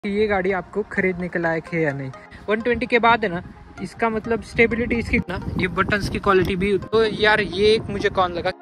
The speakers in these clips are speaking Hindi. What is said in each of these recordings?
कि ये गाड़ी आपको खरीदने के लायक है या नहीं। 120 के बाद है ना, इसका मतलब स्टेबिलिटी इसकी ना, ये बटन्स की क्वालिटी भी, तो यार ये एक मुझे कौन लगा।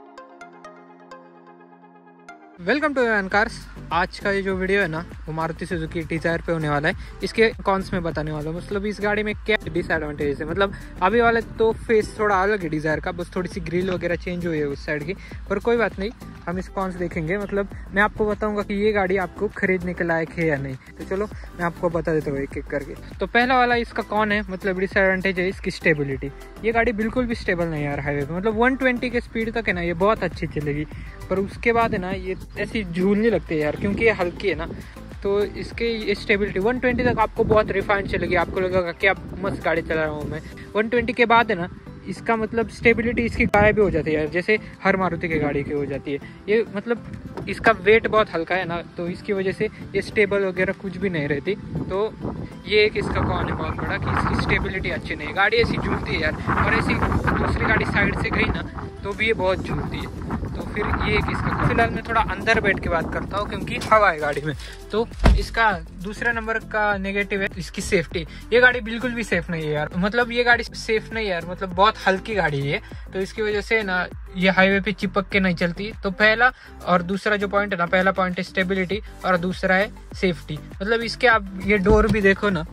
Welcome to Avon cars. आज का ये जो वीडियो है ना, वो मारुति सुजुकी डिजायर पे होने वाला है। इसके कॉन्स में बताने वाला हूँ, मतलब इस गाड़ी में क्या डिसएडवांटेज है। मतलब अभी वाले तो फेस थोड़ा अलग है डिजायर का, बस थोड़ी सी ग्रिल वगैरह चेंज हुई है उस साइड की, पर कोई बात नहीं, हम इस कॉन्स देखेंगे। मतलब मैं आपको बताऊंगा कि ये गाड़ी आपको खरीदने के लायक है या नहीं। तो चलो मैं आपको बता देता हूँ एक एक करके। तो पहला वाला इसका कौन है, मतलब डिसएडवांटेज है इसकी स्टेबिलिटी। ये गाड़ी बिल्कुल भी स्टेबल नहीं है यार हाईवे पे। मतलब 120 के स्पीड तक है ना, ये बहुत अच्छी चलेगी, पर उसके बाद है ना ये ऐसी झूलने लगती है यार, क्योंकि ये हल्की है ना। तो इसके स्टेबिलिटी 120 तक आपको बहुत रिफाइंड चलेगी, आपको लगेगा कि आप मस्त गाड़ी चला रहा हूँ मैं। 120 के बाद है ना, इसका मतलब स्टेबिलिटी इसकी गायब भी हो जाती है यार, जैसे हर मारुति की गाड़ी की हो जाती है। ये मतलब इसका वेट बहुत हल्का है ना, तो इसकी वजह से ये स्टेबल वगैरह कुछ भी नहीं रहती। तो ये एक इसका कौन है बहुत बड़ा, कि इसकी स्टेबिलिटी अच्छी नहीं है। गाड़ी ऐसी झूलती है यार, और ऐसी दूसरी गाड़ी साइड से गई ना तो भी ये बहुत झूलती है। तो फिर ये एक इसका, फिलहाल मैं थोड़ा अंदर बैठ के बात करता हूँ क्योंकि हवा है गाड़ी में। तो इसका दूसरा नंबर का नेगेटिव है इसकी सेफ्टी। ये गाड़ी बिल्कुल भी सेफ नहीं है यार, मतलब ये गाड़ी सेफ नहीं है यार, मतलब बहुत हल्की गाड़ी है। तो इसकी वजह से ना ये हाईवे पे चिपक के नहीं चलती। तो पहला और दूसरा जो पॉइंट है ना, पहला पॉइंट है स्टेबिलिटी और दूसरा है सेफ्टी। मतलब इसके आप ये डोर भी देखो ना,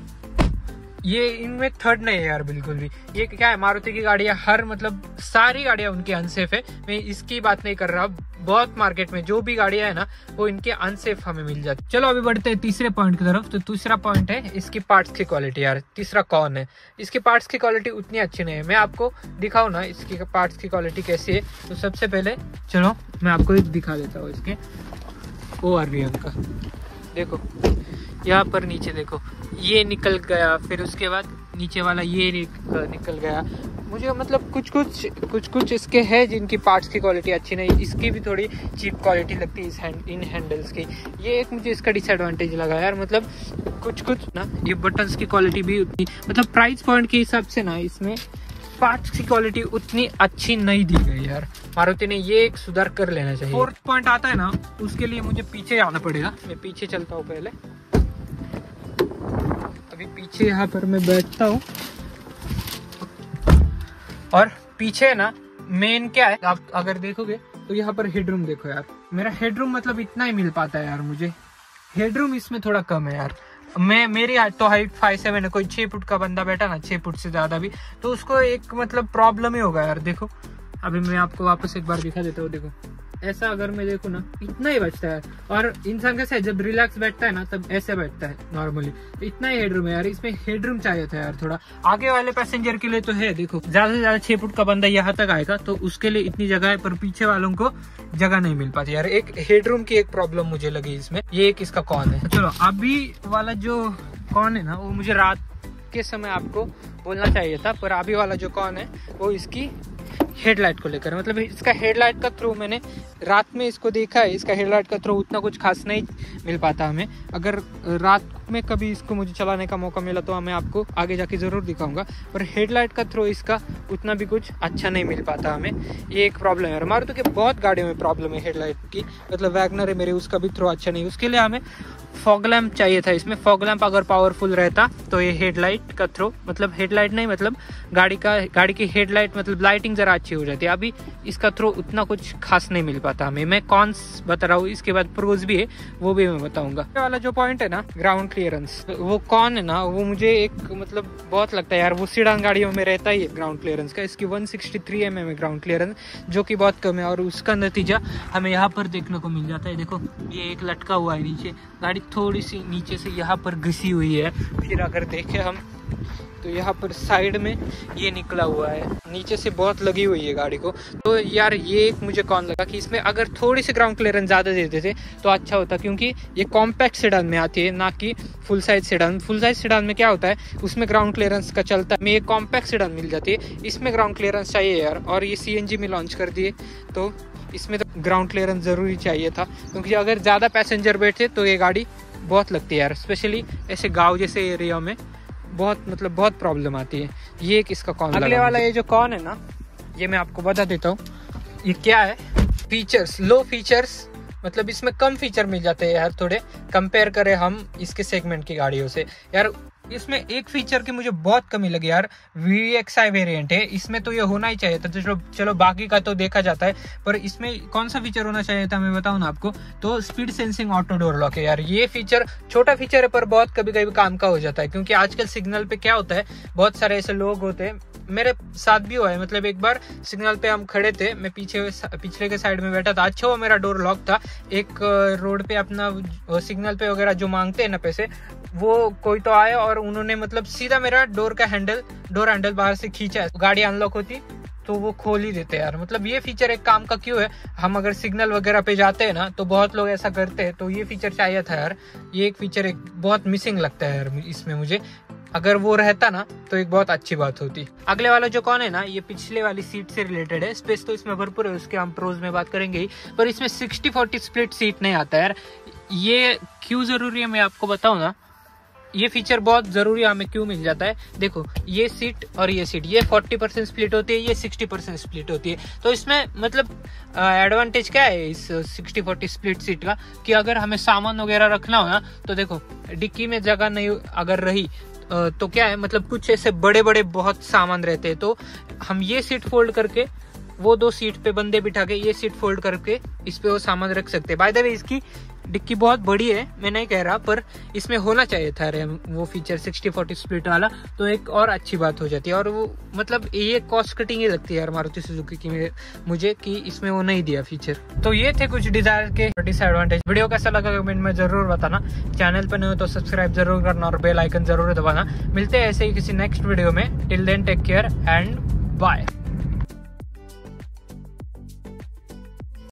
ये इनमें थर्ड नहीं है यार बिल्कुल भी। ये क्या है, मारुति की गाड़ियां हर मतलब सारी गाड़ियां उनकी अनसेफ है। मैं इसकी बात नहीं कर रहा, बहुत मार्केट में जो भी गाड़ियां है ना वो इनके अनसेफ हमें मिल जाती। चलो अभी बढ़ते हैं तीसरे पॉइंट की तरफ। तो तीसरा पॉइंट है इसकी पार्ट्स की क्वालिटी यार। तीसरा कौन है, इसकी पार्ट्स की क्वालिटी उतनी अच्छी नहीं है। मैं आपको दिखाऊं ना इसकी पार्ट्स की क्वालिटी कैसी है। तो सबसे पहले चलो मैं आपको एक दिखा देता हूँ इसके ORVM का। देखो यहाँ पर नीचे देखो, ये निकल गया, फिर उसके बाद नीचे वाला ये निकल गया। मुझे मतलब कुछ कुछ इसके हैं जिनकी पार्ट्स की क्वालिटी अच्छी नहीं। इसकी भी थोड़ी चीप क्वालिटी लगती है इन हैंडल्स की। ये एक मुझे इसका डिसएडवांटेज लगा यार। मतलब कुछ ना ये बटन्स की क्वालिटी भी उतनी, मतलब प्राइस पॉइंट के हिसाब से ना इसमें पार्ट्स की क्वालिटी उतनी अच्छी नहीं दी गई यार। मारुति ने ये एक सुधार कर लेना चाहिए। फोर्थ पॉइंट आता है ना, उसके लिए मुझे पीछे आना पड़ेगा। मैं पीछे चलता हूँ पहले, अभी पीछे यहाँ पर मैं बैठता हूँ। और पीछे ना मेन क्या है, आप अगर देखोगे तो यहाँ पर हेडरूम देखो यार। मेरा हेडरूम मतलब इतना ही मिल पाता है यार मुझे। हेडरूम इसमें थोड़ा कम है यार। मेरी हाइट तो हाइट 5'7" है। कोई 6 फुट का बंदा बैठा ना, 6 फुट से ज्यादा भी, तो उसको एक मतलब प्रॉब्लम ही होगा यार। देखो अभी मैं आपको वापस एक बार दिखा देता हूँ। देखो ऐसा अगर मैं देखूँ ना, इतना ही बचता है। और इंसान कैसा है, जब रिलैक्स बैठता है ना तब ऐसे बैठता है नॉर्मली। तो इतना ही हेडरूम है यार। इसमें हेडरूम चाहिए था यार थोड़ा। आगे वाले पैसेंजर के लिए तो है, देखो ज्यादा से ज्यादा 6 फुट का बंदा यहाँ तक आएगा तो उसके लिए इतनी जगह है, पर पीछे वालों को जगह नहीं मिल पाती यार। एक हेडरूम की एक प्रॉब्लम मुझे लगी इसमें। ये एक इसका कौन है। चलो अभी वाला जो कौन है ना, वो मुझे रात के समय आपको बोलना चाहिए था, पर अभी वाला जो कौन है वो इसकी हेडलाइट को लेकर। मतलब इसका हेडलाइट का थ्रू मैंने रात में इसको देखा है, इसका हेडलाइट का थ्रू उतना कुछ खास नहीं मिल पाता हमें। अगर रात में कभी इसको मुझे चलाने का मौका मिला तो मैं आपको आगे जाके ज़रूर दिखाऊंगा, पर हेडलाइट का थ्रू इसका उतना भी कुछ अच्छा नहीं मिल पाता हमें। ये एक प्रॉब्लम है। मारुति के बहुत गाड़ियों में प्रॉब्लम है हेडलाइट की। मतलब वैगनर है मेरे, उसका भी थ्रू अच्छा नहीं। उसके लिए हमें फॉग लैम्प चाहिए था। इसमें फॉग लैम्प अगर पावरफुल रहता तो ये हेडलाइट का थ्रो, मतलब हेडलाइट नहीं, मतलब गाड़ी की हेडलाइट मतलब लाइटिंग जरा अच्छी हो जाती है। अभी इसका थ्रो उतना कुछ खास नहीं मिल पाता हमें। मैं कॉन्स बता रहा हूँ, इसके बाद प्रोज भी है, वो भी मैं बताऊंगा। वाला जो पॉइंट है ना, ग्राउंड क्लियरेंस, वो कौन है ना, वो मुझे एक मतलब बहुत लगता है यार। वो सीडान गाड़ियों में रहता ही है ग्राउंड क्लियरेंस का। इसकी 163 mm है ग्राउंड क्लियरेंस, जो कि बहुत कम है। और उसका नतीजा हमें यहाँ पर देखने को मिल जाता है। देखो ये एक लटका हुआ है नीचे, गाड़ी थोड़ी सी नीचे से यहाँ पर घिसी हुई है। फिर अगर देखें हम तो यहाँ पर साइड में ये निकला हुआ है, नीचे से बहुत लगी हुई है गाड़ी को। तो यार ये एक मुझे कौन लगा कि इसमें अगर थोड़ी सी ग्राउंड क्लियरेंस ज़्यादा दे देते तो अच्छा होता, क्योंकि ये कॉम्पैक्ट सेडान में आती है, ना कि full size sedan. Full size sedan में क्या होता है, उसमें ग्राउंड क्लियरेंस का चलता है, में ये कॉम्पैक्ट सेडान मिल जाती है। इसमें ग्राउंड क्लियरेंस चाहिए यार। और ये CNG में लॉन्च कर दिए तो इसमें तो ग्राउंड क्लियरेंस ज़रूरी चाहिए था, क्योंकि अगर ज़्यादा पैसेंजर बैठे तो ये गाड़ी बहुत लगती है यार। स्पेशली ऐसे गाँव जैसे एरिया में बहुत प्रॉब्लम आती है। ये एक इसका कौन। अगले वाला ये जो कौन है ना, ये मैं आपको बता देता हूँ ये क्या है। फीचर्स, लो फीचर्स मतलब इसमें कम फीचर मिल जाते हैं यार थोड़े, कंपेयर करें हम इसके सेगमेंट की गाड़ियों से। यार इसमें एक फीचर की मुझे बहुत कमी लगी यार, VXI वेरिएंट है, इसमें तो ये होना ही चाहिए था। तो चलो बाकी का तो देखा जाता है, पर इसमें कौन सा फीचर होना चाहिए था मैं बताऊं ना आपको, तो speed sensing auto door lock है यार। ये फीचर छोटा फीचर है पर बहुत कभी कभी काम का हो जाता है, क्योंकि आजकल सिग्नल पे क्या होता है, बहुत सारे ऐसे लोग होते हैं, मेरे साथ भी हुआ है। मतलब एक बार सिग्नल पे हम खड़े थे, मैं पिछले के साइड में बैठा था, अच्छा वो मेरा डोर लॉक था। एक रोड पे अपना सिग्नल पे वगैरह जो मांगते हैं ना पैसे, वो कोई तो आया और उन्होंने मतलब सीधा मेरा डोर हैंडल बाहर से खींचा, गाड़ी अनलॉक होती तो वो खोल ही देते यार। मतलब ये फीचर एक काम का क्यों है, हम अगर सिग्नल वगैरह पे जाते हैं ना तो बहुत लोग ऐसा करते हैं, तो ये फीचर चाहिए था यार। ये एक फीचर एक बहुत मिसिंग लगता है यार इसमें मुझे, अगर वो रहता ना तो एक बहुत अच्छी बात होती। अगले वाला जो कौन है ना, ये पिछले वाली सीट से रिलेटेड है। स्पेस तो इसमें भरपूर है, उसके हम प्रोज में बात करेंगे ही, पर इसमें 60-40 स्प्लिट सीट नहीं आता यार। ये क्यों जरूरी है मैं आपको बताऊं ना, ये फीचर बहुत जरूरी हमें क्यों मिल जाता है। देखो ये सीट और ये सीट, ये 40% स्प्लिट होती है, ये 60% स्प्लिट होती है। तो इसमें मतलब एडवांटेज क्या है इस 60-40 स्प्लिट सीट का, कि अगर हमें सामान वगैरह रखना हो ना, तो देखो डिक्की में जगह नहीं अगर रही तो क्या है, मतलब कुछ ऐसे बड़े बड़े बहुत सामान रहते हैं, तो हम ये सीट फोल्ड करके वो 2 सीट पे बंदे बिठा के ये सीट फोल्ड करके इस पे वो सामान रख सकते हैं। बाय द वे इसकी डिक्की बहुत बड़ी है, मैं नहीं कह रहा, पर इसमें होना चाहिए था वो फीचर 60-40 स्प्लिट वाला, तो एक और अच्छी बात हो जाती है। और वो मतलब ये कॉस्ट कटिंग ही लगती है यार मारुति सुजुकी की मुझे, कि इसमें वो नहीं दिया फीचर। तो ये थे कुछ डिजायर के डिसएडवांटेज। वीडियो कैसा लगा कमेंट में जरूर बताना, चैनल पर नहीं हो तो सब्सक्राइब जरूर करना और बेल आइकन जरूर दबाना। मिलते हैं ऐसे ही किसी नेक्स्ट वीडियो में, till then take care and bye.